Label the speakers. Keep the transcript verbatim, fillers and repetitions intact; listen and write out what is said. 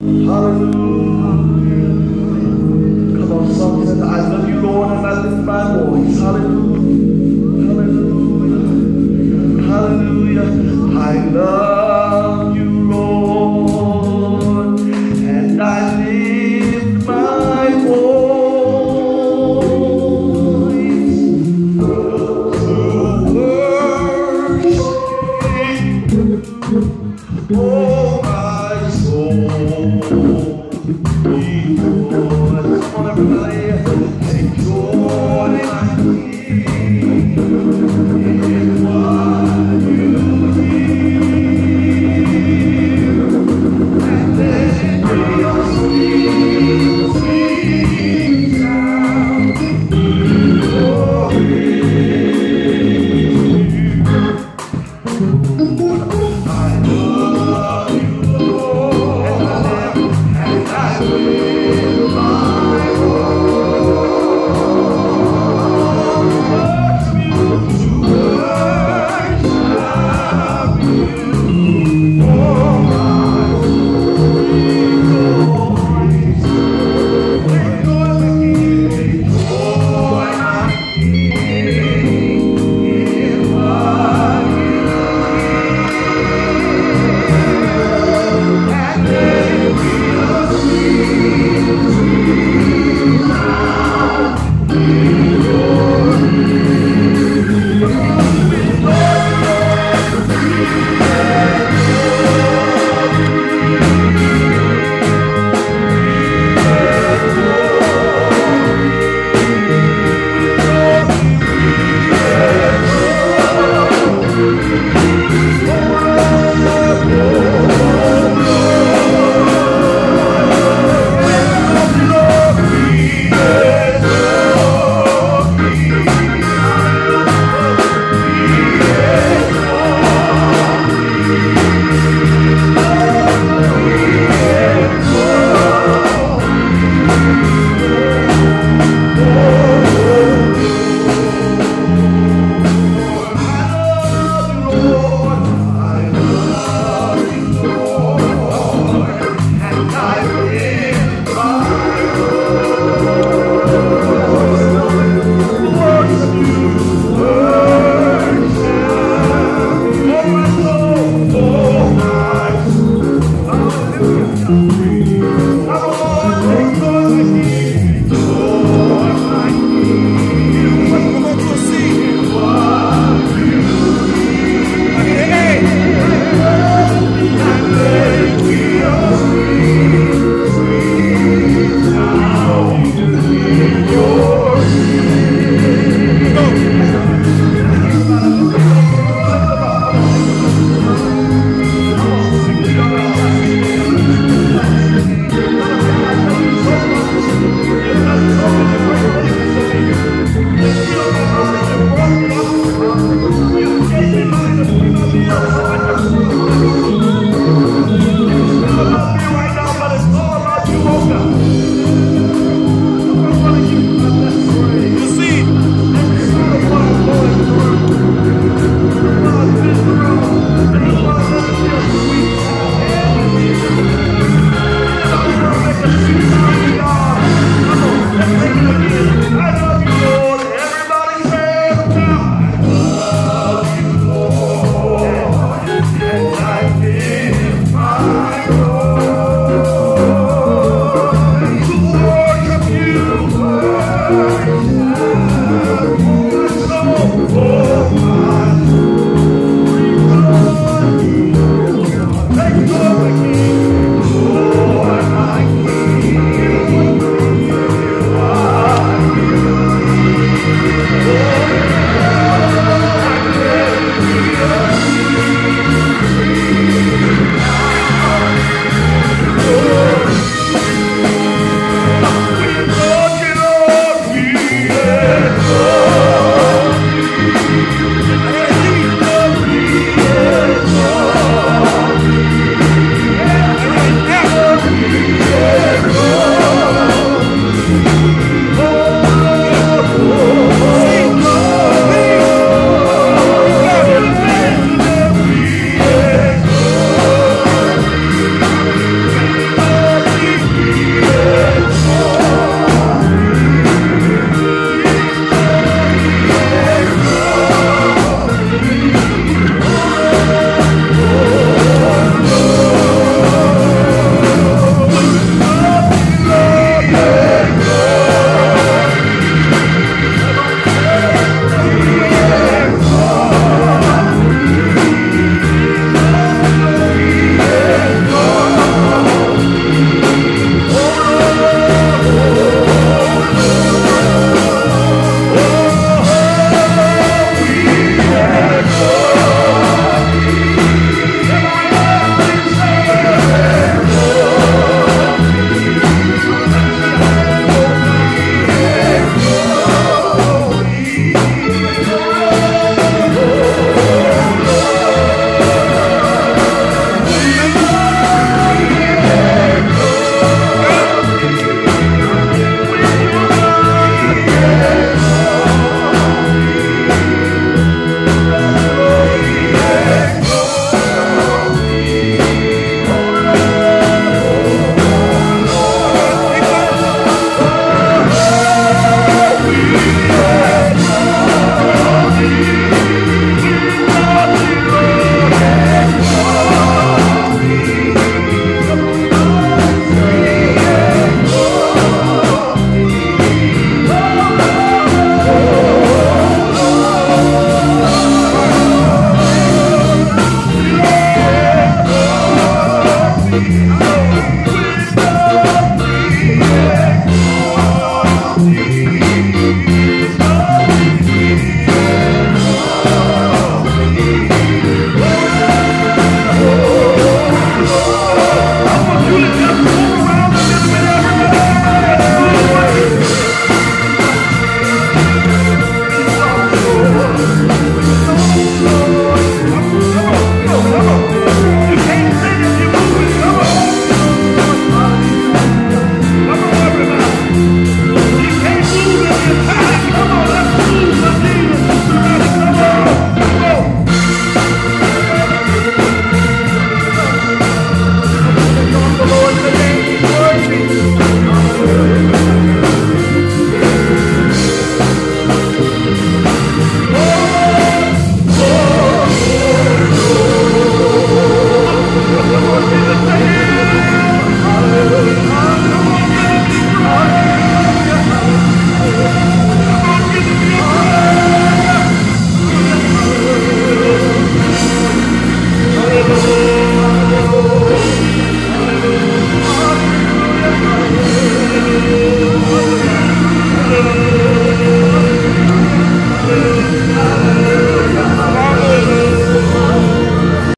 Speaker 1: Hallelujah. Come on, song says, I love you, Lord, and I lift my voice. Hallelujah. Hallelujah. Hallelujah. I love you, Lord, and I lift my voice to worship. Oh, my soul. Come on, everybody. Take joy, my King, in what you hear, and let it be a sweet, sweet sound in your ear. I love you, Lord, and I live, and I will my worship you, to worship you, for my sweet voice. Take joy, my King, take joy, my King, in what you hear, and let it be a sweet, sweet sound in your Hallelujah.